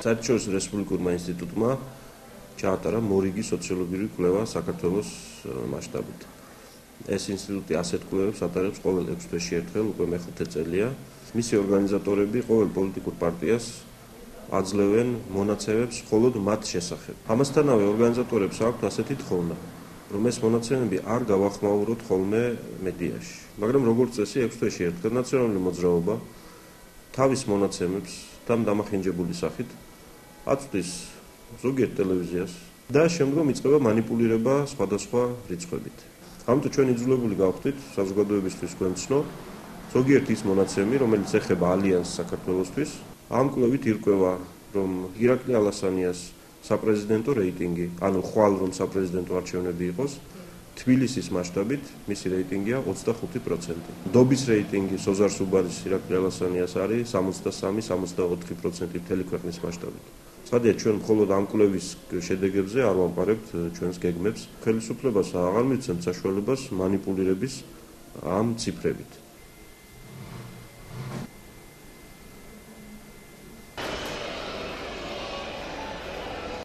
საერთაშორისო რესპუბლიკურმა ინსტიტუტმა ჩაატარა მორიგი სოციოლოგიური კვლევა საქართველოს მასშტაბით. ეს ინსტიტუტი ასეთ კვლევებს ატარებს ყოველ 6 თვეში ერთხელ, უკვე მეხუთე წელია. მისი ორგანიზატორები ყოველ პოლიტიკურ პარტიას აძლევენ მონაცემებს მხოლოდ მათ შესახებ. ამასთანავე ორგანიზატორებს აქვთ ასეთი თხოვნა, რომ ეს მონაცემები არ გავახმაუროთ ხოლმე მედიაში. მაგრამ როგორც წესი 6 თვეში ერთხელ ნაციონალური მოძრაობა თავის მონაცემებს თან დამახინჯებული სახით აწვდის ზოგიერთ ტელევიზიას და შემდგომ იწყება манипуლირება სხვადასხვა რიცხვებით. ამიტომ ჩვენ იძულებული გავხდით საზოგადოებისთვის გვემცნო ზოგიერთ ის მონაცემი, რომელიც ეხება ალიანსს საქართველოსთვის. ამ კვლევით ირკვევა, რომ ირაკლი ალასანიას საპრეზიდენტო რეიტინგი, ანუ ხვალ რომ საპრეზიდენტო არჩევნები იყოს, თბილისის მასშტაბით მისი რეიტინგია 25%. დობის რეიტინგი სოზარ სუბარის ირაკლი ალასანიას არის 63-64% მთელი ქვეყნის მასშტაბით. სადია ჩვენ მხოლოდ ამ კვლევის შედეგებზე არ ვამყარებთ ჩვენს გეგმებს, ხელისუფლებას აღარ მიცემთ საშუალებას манипуლირების ამ ციფრებით.